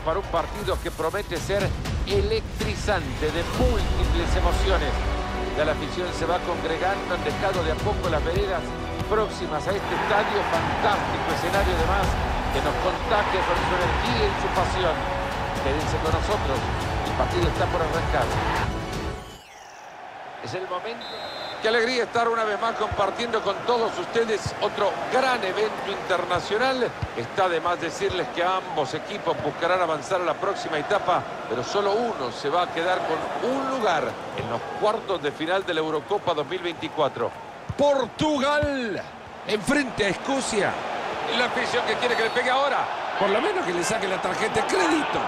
para un partido que promete ser electrizante, de múltiples emociones. Ya la afición se va congregando, han dejado de a poco las veredas próximas a este estadio, fantástico escenario además, que nos contagia con su energía y su pasión. Quédense con nosotros, el partido está por arrancar. Es el momento. Qué alegría estar una vez más compartiendo con todos ustedes otro gran evento internacional. Está de más decirles que ambos equipos buscarán avanzar a la próxima etapa, pero solo uno se va a quedar con un lugar en los cuartos de final de la Eurocopa 2024. Portugal enfrente a Escocia. Y la afición que quiere que le pegue ahora. Por lo menos que le saque la tarjeta de crédito.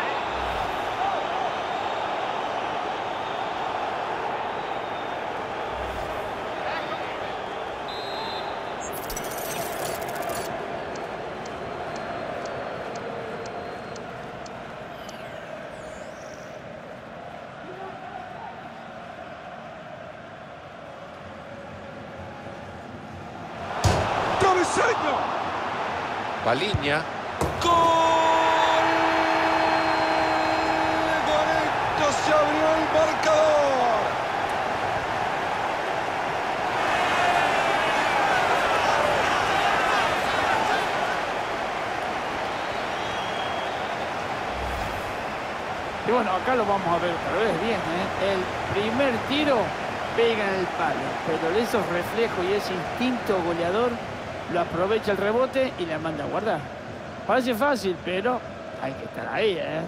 Baliña. ¡Gol! Con esto se abrió el marcador. Y bueno, acá lo vamos a ver otra vez bien, ¿eh? El primer tiro pega en el palo, pero esos reflejos y ese instinto goleador lo aprovecha el rebote y la manda a guardar. Parece fácil, pero hay que estar ahí, ¿eh?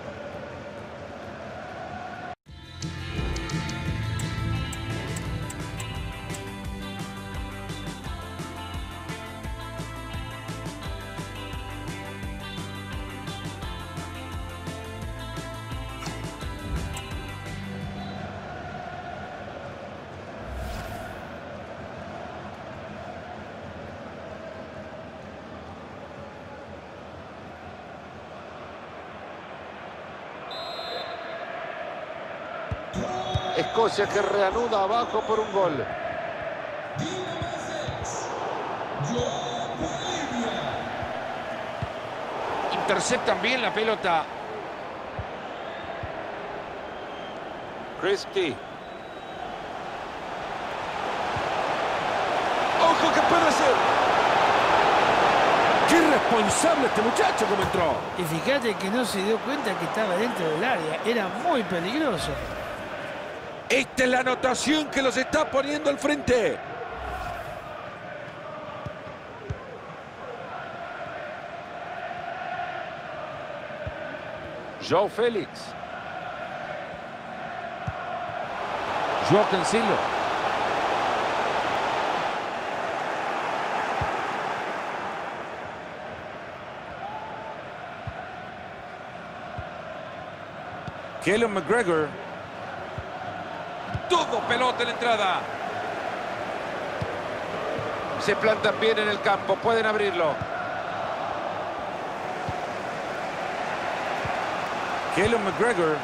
Escocia que reanuda abajo por un gol. Interceptan bien la pelota. Christie. ¡Ojo que puede ser! ¡Qué irresponsable este muchacho como entró! Y fíjate que no se dio cuenta que estaba dentro del área. Era muy peligroso. Esta es la anotación que los está poniendo al frente. João Félix. Joao Cancelo. Callum McGregor. Tuvo pelota en la entrada. Se plantan bien en el campo, pueden abrirlo. Callum McGregor.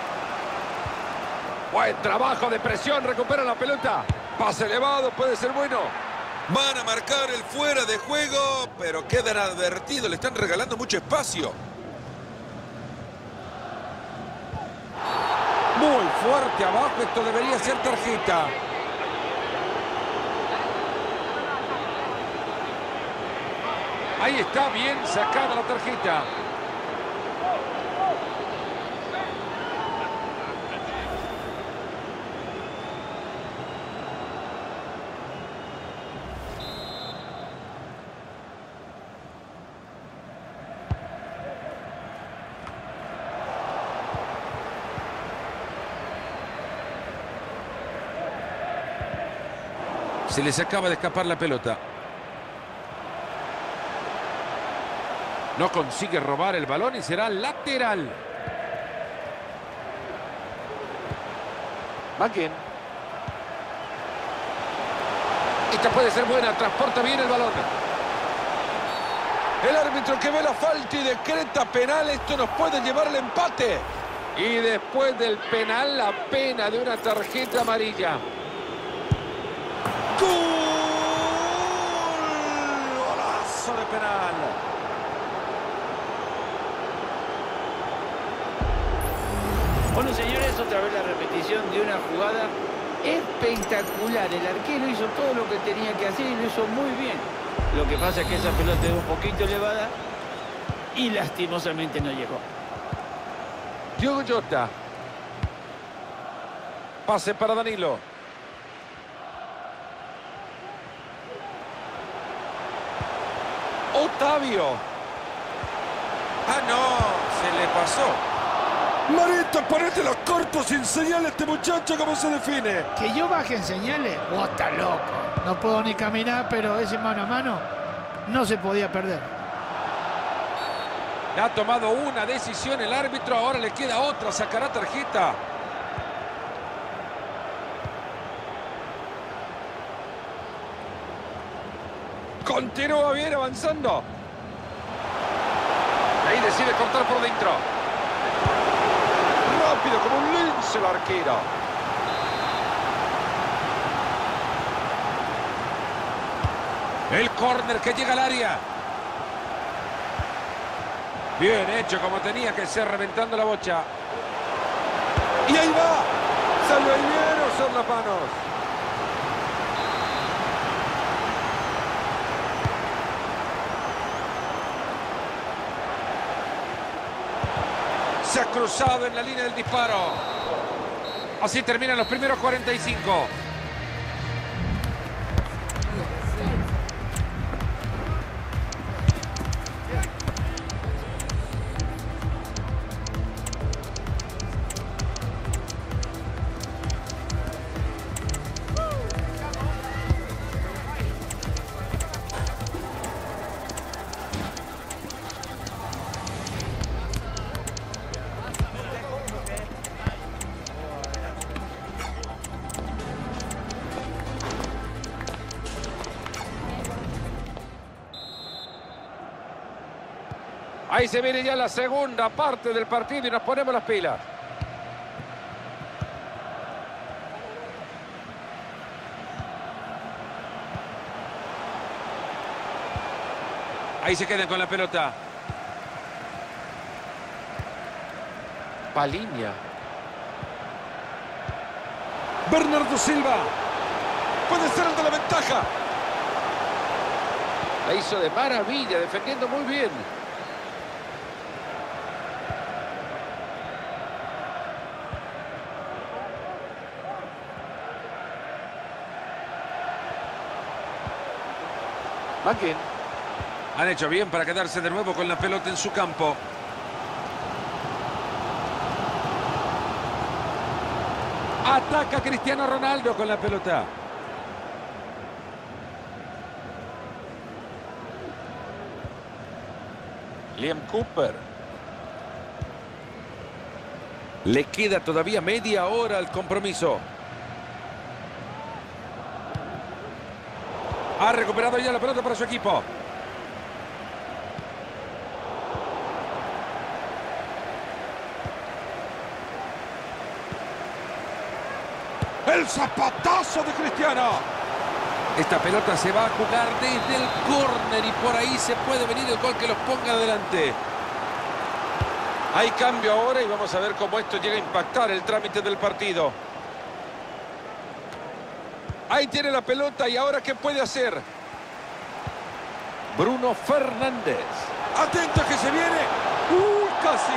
Buen trabajo de presión, recupera la pelota. Pase elevado, puede ser bueno. Van a marcar el fuera de juego, pero quedan advertidos, le están regalando mucho espacio. Muy fuerte abajo, esto debería ser tarjeta. Ahí está, bien sacada la tarjeta. Se les acaba de escapar la pelota. No consigue robar el balón y será lateral. McGinn. Esta puede ser buena, transporta bien el balón. El árbitro que ve la falta y decreta penal, esto nos puede llevar al empate. Y después del penal, la pena de una tarjeta amarilla. ¡Gol! ¡Golazo de penal! Bueno, señores, otra vez la repetición de una jugada espectacular. El arquero hizo todo lo que tenía que hacer y lo hizo muy bien. Lo que pasa es que esa pelota es un poquito elevada y lastimosamente no llegó. Diogo Jota. Pase para Danilo. Otavio. Ah, no, se le pasó. Marito, ponete los cortos y enseñale a este muchacho cómo se define. Que yo baje en señales, vos estás loco. No puedo ni caminar, pero ese mano a mano no se podía perder. Ha tomado una decisión el árbitro, ahora le queda otra, sacará tarjeta. Continúa bien avanzando. Ahí decide cortar por dentro. Rápido como un lince el arquero. El córner que llega al área. Bien hecho, como tenía que ser, reventando la bocha. Y ahí va. Salió ahí bien o son las manos. Se ha cruzado en la línea del disparo. Así terminan los primeros 45. Ahí se viene ya la segunda parte del partido y nos ponemos las pilas. Ahí se quedan con la pelota. Paliña. Bernardo Silva. Puede ser el de la ventaja. La hizo de maravilla, defendiendo muy bien. McGinn. Han hecho bien para quedarse de nuevo con la pelota en su campo. Ataca Cristiano Ronaldo con la pelota. Liam Cooper. Le queda todavía media hora al compromiso. Ha recuperado ya la pelota para su equipo. El zapatazo de Cristiano. Esta pelota se va a jugar desde el córner y por ahí se puede venir el gol que los ponga adelante. Hay cambio ahora y vamos a ver cómo esto llega a impactar el trámite del partido. Ahí tiene la pelota y ahora ¿qué puede hacer? Bruno Fernández. Atento que se viene. Casi.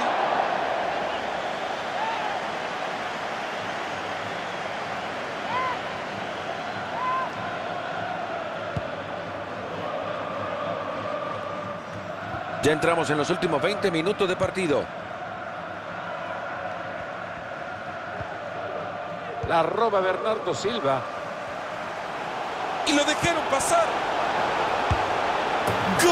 Ya entramos en los últimos 20 minutos de partido. La roba Bernardo Silva. Y lo dejaron pasar. ¡Gol!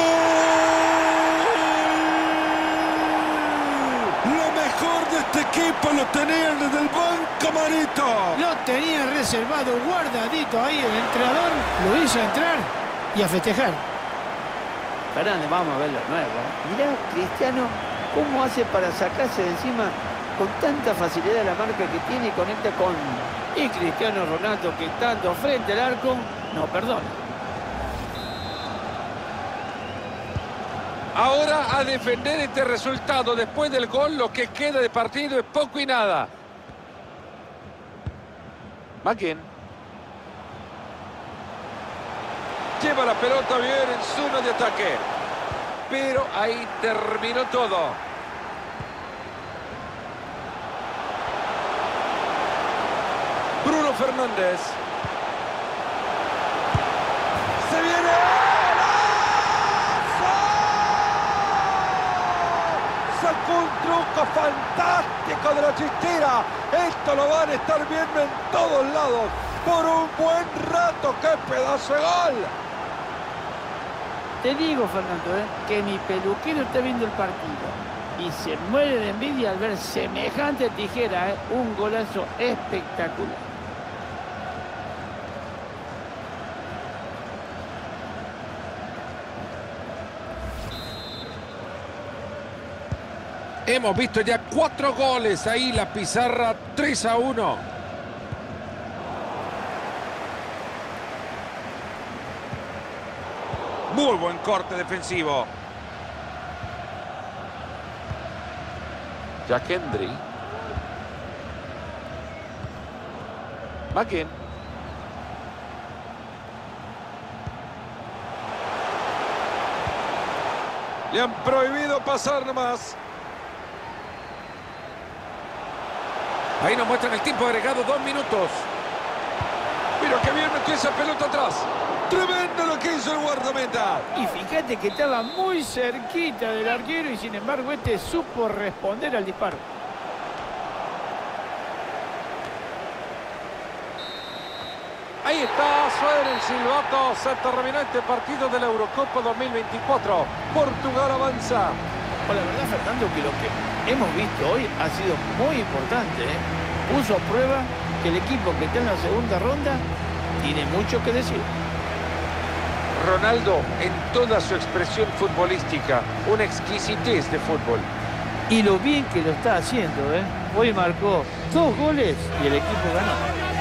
Lo mejor de este equipo lo tenían desde el banco, Marito. Lo tenía reservado, guardadito ahí el entrenador. Lo hizo entrar y a festejar. Fernández, vamos a ver lo nuevo. Mirá, Cristiano, cómo hace para sacarse de encima con tanta facilidad la marca que tiene y conecta con... Y Cristiano Ronaldo, que estando frente al arco, no perdona. Ahora a defender este resultado. Después del gol, lo que queda de partido es poco y nada. McGinn. Lleva la pelota bien en zona de ataque. Pero ahí terminó todo. Bruno Fernández. ¡Se viene! ¡Golazo! Sacó un truco fantástico de la chistera. Esto lo van a estar viendo en todos lados por un buen rato. ¡Qué pedazo de gol! Te digo, Fernando, que mi peluquero está viendo el partido y se muere de envidia al ver semejante tijera, un golazo espectacular. Hemos visto ya 4 goles ahí, la pizarra 3-1. Muy buen corte defensivo. Jack Hendry. McGinn. Le han prohibido pasar nomás. Ahí nos muestran el tiempo agregado, 2 minutos. Mira qué bien metió esa pelota atrás. Tremendo lo que hizo el guardameta. Y fíjate que estaba muy cerquita del arquero y sin embargo este supo responder al disparo. Ahí está, suena el silbato. Se terminó este partido de la Eurocopa 2024. Portugal avanza. Pues la verdad, Fernando, que lo que hemos visto hoy ha sido muy importante. Puso a prueba que el equipo que está en la segunda ronda tiene mucho que decir. Ronaldo en toda su expresión futbolística, una exquisitez de fútbol. Y lo bien que lo está haciendo, Hoy marcó 2 goles y el equipo ganó.